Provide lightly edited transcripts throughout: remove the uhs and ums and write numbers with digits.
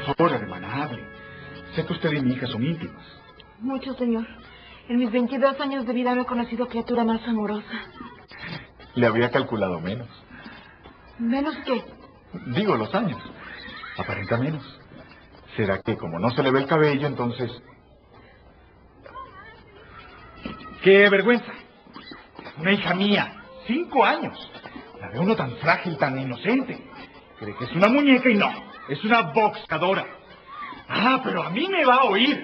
favor, hermana, hable. Sé que usted y mi hija son íntimas. Mucho, señor. En mis 22 años de vida no he conocido criatura más amorosa. Le había calculado menos. ¿Menos qué? Digo, los años. Aparenta menos. ¿Será que como no se le ve el cabello, entonces... ¡Qué vergüenza! Una hija mía, 5 años. La ve uno tan frágil, tan inocente. Cree que es una muñeca y no, es una boxeadora. Ah, pero a mí me va a oír.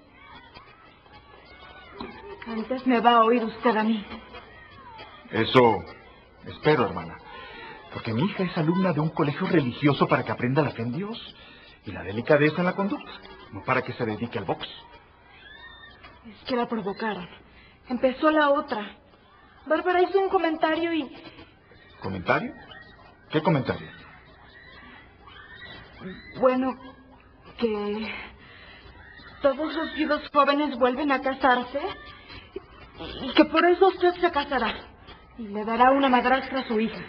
Antes me va a oír usted a mí. Eso espero, hermana. Porque mi hija es alumna de un colegio religioso para que aprenda la fe en Dios y la delicadeza en la conducta, no para que se dedique al box. Es que la provocaron. Empezó la otra. Bárbara hizo un comentario y... ¿Comentario? ¿Qué comentario? Bueno, que todos los viudos jóvenes vuelven a casarse y que por eso usted se casará y le dará una madrastra a su hija.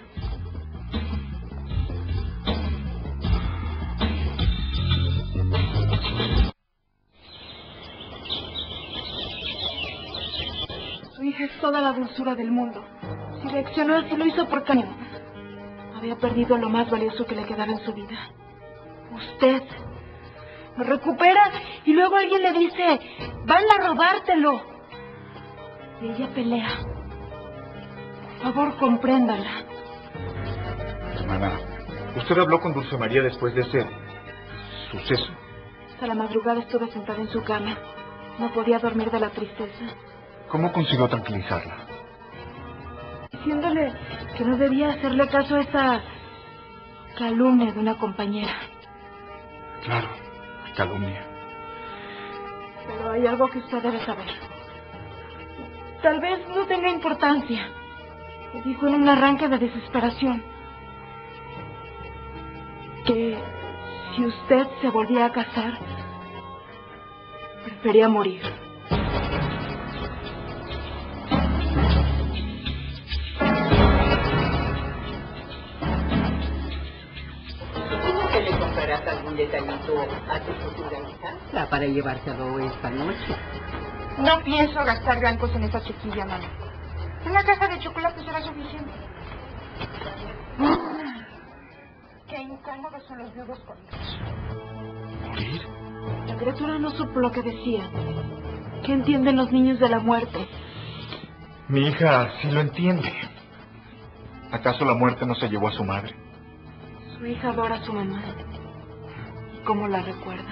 Su hija es toda la dulzura del mundo. Si reaccionó así lo hizo por cariño. Había perdido lo más valioso que le quedaba en su vida. Usted lo recupera y luego alguien le dice, van a robártelo. Y ella pelea. Por favor, compréndala. Hermana, ¿usted habló con Dulce María después de ese suceso? Hasta la madrugada estuve sentada en su cama. No podía dormir de la tristeza. ¿Cómo consiguió tranquilizarla? Diciéndole que no debía hacerle caso a esa calumnia de una compañera. Claro, calumnia. Pero hay algo que usted debe saber. Tal vez no tenga importancia, le dijo en un arranque de desesperación. Que si usted se volvía a casar, prefería morir. ¿Algún detallito a tu futura hija para llevárselo esta noche? No pienso gastar blancos en esa chiquilla, mamá. Una caja de chocolate será suficiente. Qué incómodos son los viudos con Dios. ¿Morir? La criatura no supo lo que decía. ¿Qué entienden los niños de la muerte? Mi hija sí lo entiende. ¿Acaso la muerte no se llevó a su madre? Su hija adora a su mamá. ¿Cómo la recuerda?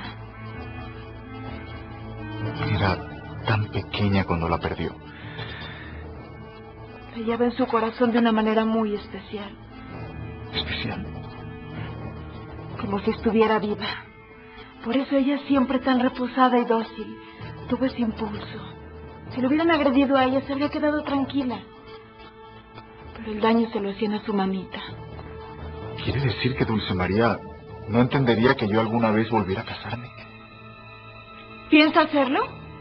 Era tan pequeña cuando la perdió. La lleva en su corazón de una manera muy especial. ¿Especial? Como si estuviera viva. Por eso ella es siempre tan reposada y dócil. Tuvo ese impulso. Si lo hubieran agredido a ella, se habría quedado tranquila. Pero el daño se lo hacían a su mamita. ¿Quiere decir que Dulce María no entendería que yo alguna vez volviera a casarme? ¿Piensa hacerlo?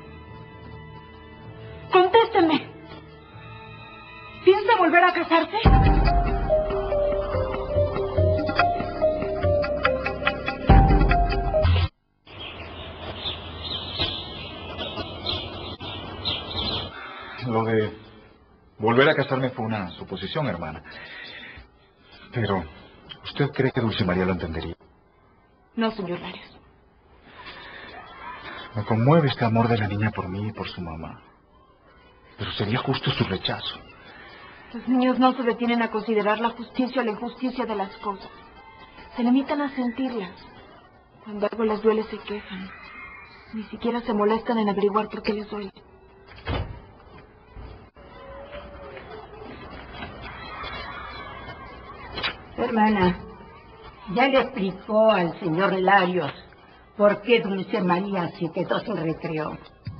Contésteme. ¿Piensa volver a casarse? Lo de volver a casarme fue una suposición, hermana. Pero, ¿usted cree que Dulce María lo entendería? No, señor Larios. Me conmueve este amor de la niña por mí y por su mamá. Pero sería justo su rechazo. Los niños no se detienen a considerar la justicia o la injusticia de las cosas. Se limitan a sentirlas. Cuando algo les duele se quejan. Ni siquiera se molestan en averiguar por qué les duele. Hermana, ya le explicó al señor Larios por qué Dulce María se quedó sin recreo.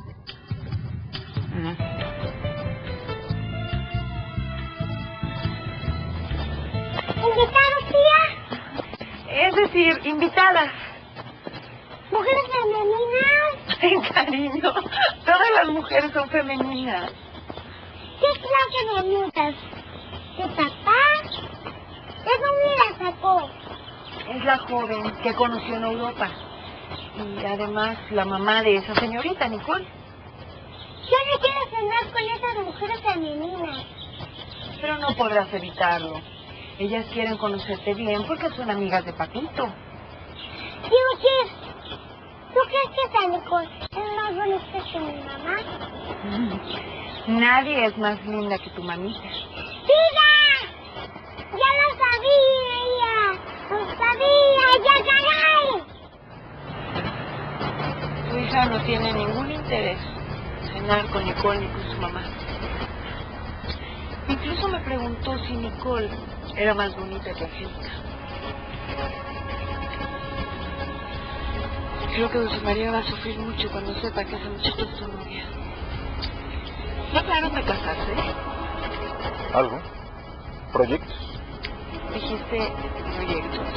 ¿Invitados, tía? Es decir, invitadas. ¿Mujeres femeninas? Cariño, todas las mujeres son femeninas. ¿Qué clase de amigas? ¿De papá? ¿De dónde la sacó? Es la joven que conoció en Europa. Y además la mamá de esa señorita, Nicole. Yo no quiero cenar con esas mujeres femeninas. Pero no podrás evitarlo. Ellas quieren conocerte bien porque son amigas de Patito. Dios, ¿tú crees que esa Nicole es más bonita que mi mamá? Nadie es más linda que tu mamita. ¡Siga! ¡Ya lo sabía! ¡Lo sabía! ¡Ya caray! Tu hija no tiene ningún interés en cenar con Nicole ni con su mamá. Incluso me preguntó si Nicole era más bonita que Angélica. Creo que Dulce María va a sufrir mucho cuando sepa que esa muchacha es su novia. ¿No hablaron de casarse? ¿Algo? ¿Proyectos? Dijiste proyectos.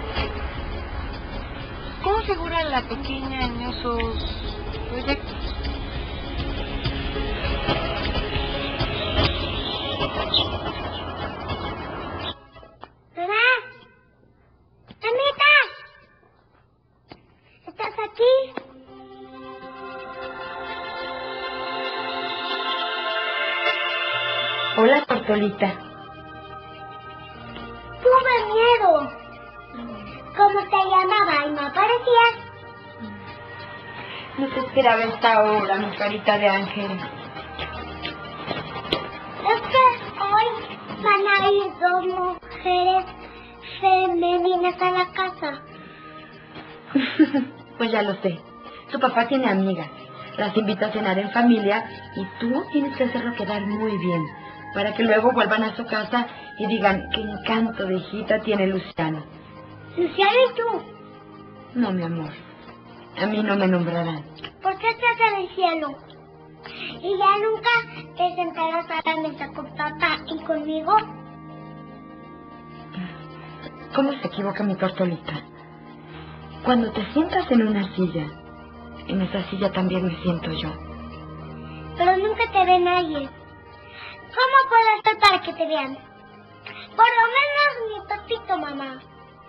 ¿Cómo figura la pequeña en esos proyectos? ¡Mamá! ¡Amita! ¿Estás aquí? Hola, Tortolita. Tuve miedo. ¿Cómo te llamaba y no aparecías? No te esperaba esta hora, mi carita de ángel. Es que hoy van a ir dos mujeres femeninas a la casa. Pues ya lo sé. Tu papá tiene amigas. Las invita a cenar en familia y tú tienes que hacerlo quedar muy bien para que luego vuelvan a su casa y digan qué encanto de hijita tiene Luciana. ¿Luciana y tú? No, mi amor. A mí no me nombrarán. ¿Por qué estás en el cielo? ¿Y ya nunca te sentarás a la mesa con papá y conmigo? ¿Cómo se equivoca mi Tortolita? Cuando te sientas en una silla, en esa silla también me siento yo. Pero nunca te ve nadie. ¿Cómo puedo hacer para que te vean? Por lo menos mi papito, mamá.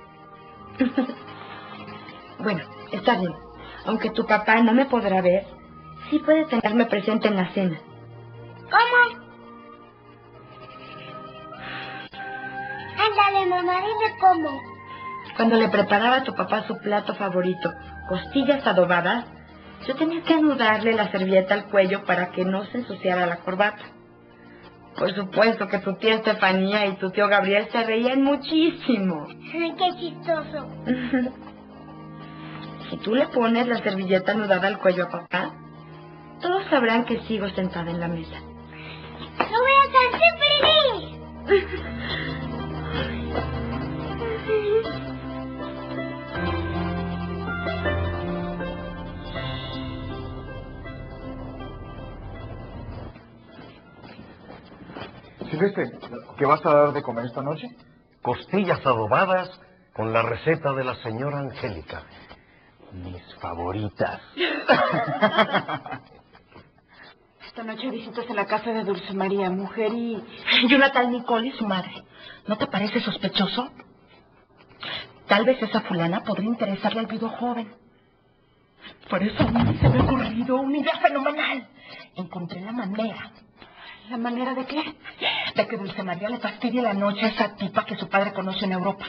Bueno, está bien. Aunque tu papá no me podrá ver, sí puede tenerme presente en la cena. ¿Cómo? Ándale, mamá, dime cómo. Cuando le preparaba a tu papá su plato favorito, costillas adobadas, yo tenía que anudarle la servilleta al cuello para que no se ensuciara la corbata. Por supuesto que tu tía Estefanía y tu tío Gabriel se reían muchísimo. Ay, qué chistoso. Si tú le pones la servilleta anudada al cuello a papá, todos sabrán que sigo sentada en la mesa. ¡Lo voy a hacer feliz! Silvestre, ¿qué vas a dar de comer esta noche? Costillas adobadas con la receta de la señora Angélica. Mis favoritas. Esta noche visitas en la casa de Dulce María, mujer, y una tal Nicole y su madre. ¿No te parece sospechoso? Tal vez esa fulana podría interesarle al viudo joven. Por eso a mí se me ha ocurrido una idea fenomenal. Encontré la manera. ¿La manera de qué? De que Dulce María le fastidie la noche a esa tipa que su padre conoce en Europa.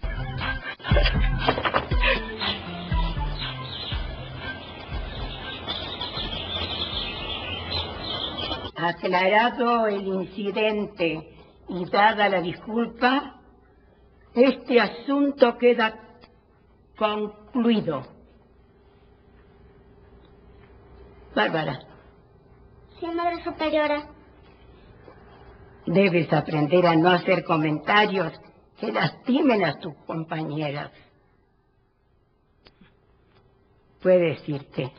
Aclarado el incidente y dada la disculpa, este asunto queda concluido. Bárbara, Sí, Madre Superiora. debes aprender a no hacer comentarios que lastimen a tus compañeras. Puedes irte.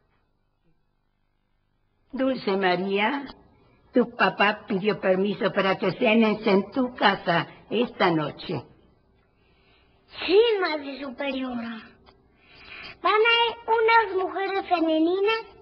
Dulce María, tu papá pidió permiso para que cenes en tu casa esta noche. Sí, Madre Superiora. Van a ir unas mujeres femeninas